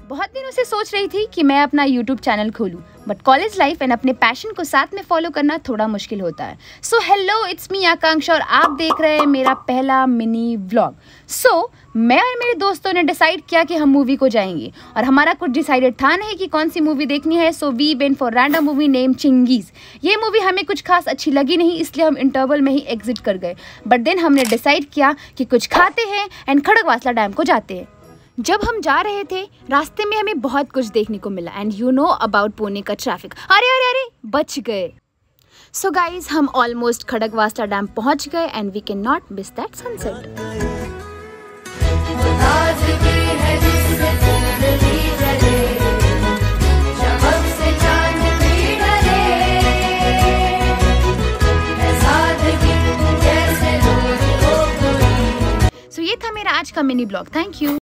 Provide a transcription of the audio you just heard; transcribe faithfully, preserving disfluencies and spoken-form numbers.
बहुत दिनों से सोच रही थी कि मैं अपना यूट्यूब चैनल खोलूं, बट कॉलेज लाइफ एंड अपने पैशन को साथ में फॉलो करना थोड़ा मुश्किल होता है। सो हेलो, इट्स मी आकांक्षा और आप देख रहे हैं मेरा पहला मिनी व्लॉग। सो so, मैं और मेरे दोस्तों ने डिसाइड किया कि हम मूवी को जाएंगे और हमारा कुछ डिसाइडेड था नहीं कि कौन सी मूवी देखनी है। So we went for random movie name चिंगीज़। ये मूवी हमें कुछ खास अच्छी लगी नहीं, इसलिए हम इंटरवल में ही एग्जिट कर गए। बट देन हमने डिसाइड किया कि कुछ खाते हैं एंड खड़गवासला डैम को जाते हैं। जब हम जा रहे थे रास्ते में हमें बहुत कुछ देखने को मिला and you know about Pune का ट्रैफिक। अरे अरे अरे बच गए। सो गाइज, हम ऑलमोस्ट खड़गवासला डैम पहुंच गए and we can not miss that sunset. So ये था मेरा आज का मिनी ब्लॉग। Thank you.